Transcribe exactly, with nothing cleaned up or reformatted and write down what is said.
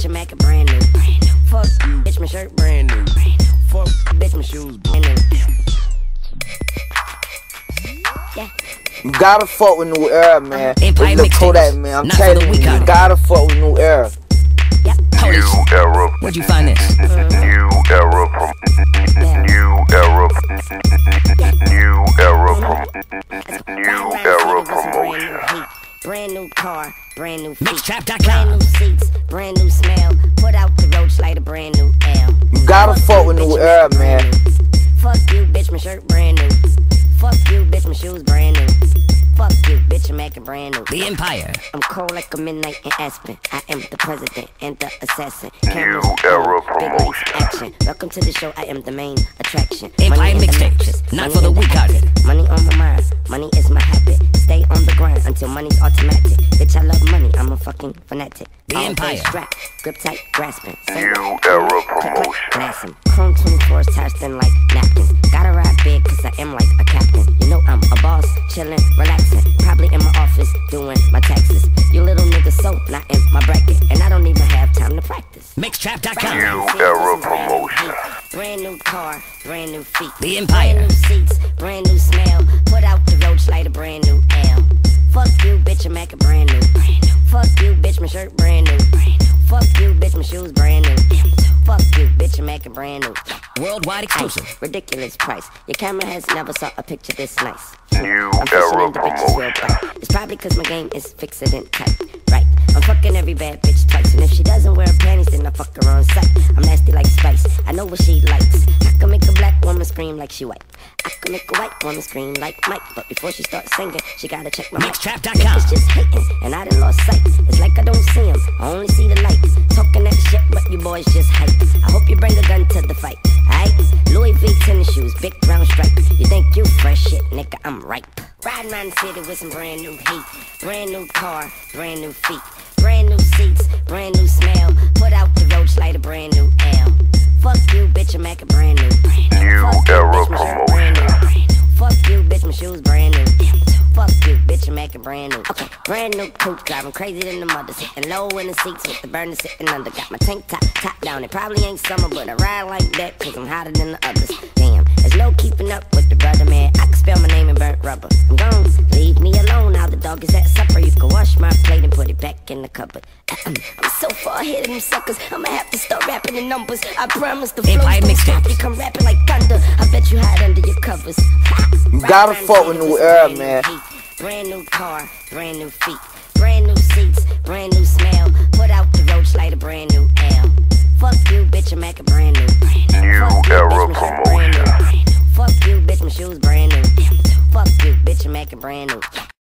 bitch, I'm acting brand new. Fuck you, bitch, my shirt brand new. Fuck bitch, my shoes brand new. Yeah. You gotta fuck with New Era, man. Empire Look Kodak, mixtapes. man. I'm Not for telling the you, weak you hearted. gotta fuck with New Era. Yeah. Holy New shit. era. Where'd you find this? New era. Prom- new era. New era. Prom- new era promotion. Brand new car, brand new feet. Mixtrap dot Brand com. new seats, brand new smell. Put out the roach like a brand new L. You gotta fuck with New Era, man. Fuck you, bitch, my shirt brand new. Fuck you, bitch, my shoes brand new. Fuck you, bitch, I'm acting brand new. The Empire. I'm cold like a midnight in Aspen. I am the president and the assassin. New era promotion. Action. Welcome to the show. I am the main attraction. Empire Money in the mixtapes. mattress, Not money for the in weak-hearted. habit. Money on my mind. Money is my habit. Stay on the grind until money's automatic. Bitch, I love money. I'm a fucking fanatic. The Always Empire. Strap, grip tight, grasping. New era promotion. Glassing. Chrome twenty-fours tied thin like napkins. Gotta ride big cause I am like a captain. You know I'm a boss, chillin', relaxing. Probably in my office doing my taxes. You little niggas so not in my bracket. And I don't even have time to practice. Mixtrap dot com. New era promotion. Brand new car, brand new feet. The Empire. Brand new seats, brand new smell. Put out the roach like a brand new L. Fuck you, bitch, I'm acting brand new. Fuck you, bitch, my shirt brand new. Fuck you, bitch, my shoes brand new. Fuck you, bitch, I'm acting brand new. Worldwide exclusive. Ice, ridiculous price. Your camera has never saw a picture this nice. New I'm fishing era in the bitches real promotion. bright. It's probably cause my game is fixed and tight. Right. I'm fucking every bad bitch twice. And if she doesn't wear panties, then I fuck her on sight. I'm nasty like Spice. I know what she likes. I can make a black woman scream like she white. I can make a white woman scream like Mike. But before she starts singing, she gotta check my mic. Mixtrap dot com. Niggas just hating, and I done lost sight. It's like I don't see him, I only see the light. Talking that shit, but you boys just hype. I hope you bring a gun to the fight, aight? Louis V tennis shoes, big brown stripes. You think you fresh shit, nigga, I'm ripe. Riding around the city with some brand new heat. Brand new car, brand new feet. Brand new seats, brand new smell. Put out the roach like a brand new L. Fuck you, bitch, I'm acting brand new. New Fuck you, era bitch, my shirt brand new. Fuck you, bitch, my shoes brand new. Fuck you, bitch, I'm acting brand new. Okay, brand new coupe, driving crazy than the mother. Sitting low in the seats with the burner sitting under. Got my tank top, top down. It probably ain't summer, but I ride like that cause I'm hotter than the others. Damn, there's no keeping up with the brother, man. I can spell my name in burnt rubber. I'm gone, leave me alone. Now the dog is at supper. You can wash my plate and put it back in the cupboard. I'm so far ahead of them suckers. I'ma have to start rapping the numbers. I promise the flow Empire don't stop. mixtapes. You come rapping like thunder. I bet you hide under your covers. You gotta fuck with New Era, man. Brand new car, brand new feet. Brand new seats, brand new smell. Put out the roach like a brand new L. Fuck you, bitch, I'm acting brand new. New Fuck you, era bitch, my shirt brand new. Fuck you, bitch, my shoes brand new. Fuck you, bitch, I'm acting brand new.